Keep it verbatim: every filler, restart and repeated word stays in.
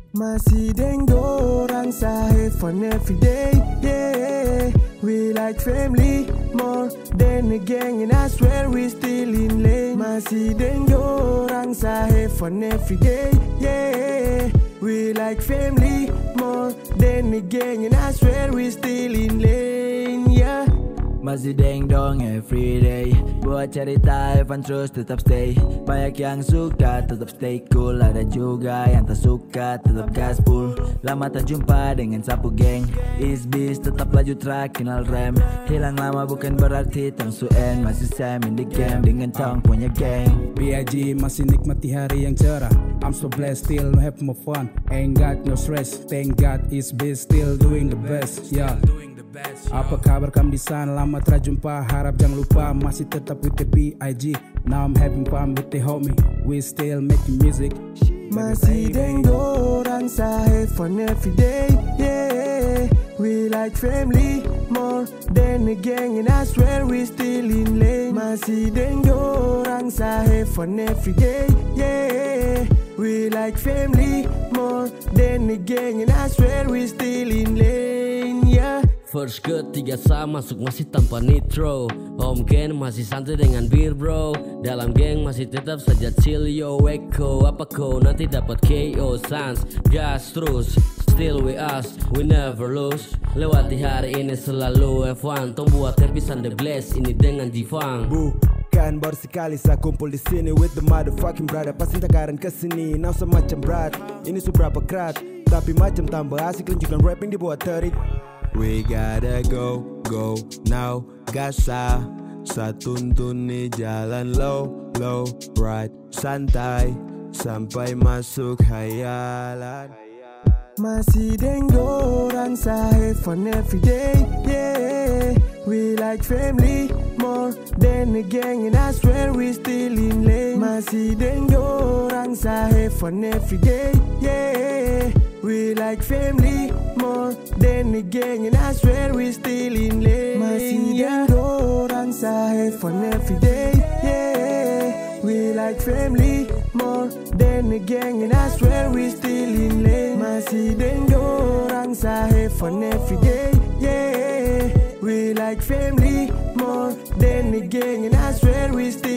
Masih deng dorang have fun every day, yeah. We like family more than a gang, and I swear we still in lane. Masih deng dorang have fun every day, yeah. We like family more than a gang, and I swear we still in lane, yeah. Masih deng dong everyday, buat cerita Evan terus tetap stay. Banyak yang suka tetap stay cool, ada juga yang tak suka tetap gaspul. Lama tak jumpa dengan sapu geng, is beast tetap laju track kenal rem. Hilang lama bukan berarti tang suen, masih Sam in the game dengan tong punya gang. B I G masih nikmati hari yang cerah, I'm so blessed still no have more fun, ain't got no stress. Thank God is beast still doing the best, yeah. Apa kabar kamu di sana? Lama terjumpa, harap jangan lupa masih tetap with the B I G. Now I'm having fun with the homie, we still making music. Masih deng dorang have fun every day, yeah. We like family more than a gang, and I swear we still in lane. Masih deng dorang have fun every day, yeah. We like family more than a gang, and I swear we still in lane, yeah. First ketiga sama masuk masih tanpa nitro. Home Ken masih santai dengan beer bro. Dalam geng masih tetap saja chill yo. Echo apa ko nanti dapat K O Sans. Gas terus, still we us, we never lose. Lewati hari ini selalu F satu. Tong buat terpisan the bless ini dengan Jifang. Bukan baru sekali saya kumpul di sini with the motherfucking brother. Pasti takaran kesini, now semacam berat. Ini seberapa kerat, tapi macam tambah asik tunjukkan rapping dibuat terik. We gotta go, go now. Gasa, sa tuntun ni jalan low, low, right, santai sampai masuk hayalan. Masih deng dorang have fun every day, yeah. We like family more than a gang, and I swear we still in lane. Masih deng dorang have fun every day, yeah. We like family more than a gang, and I swear we still in lane. Masih deng dorang have fun every day, yeah. We like family more than a gang, and I swear we still in lane. Masih deng dorang have fun every day, yeah. We like family more than a gang, and I swear we still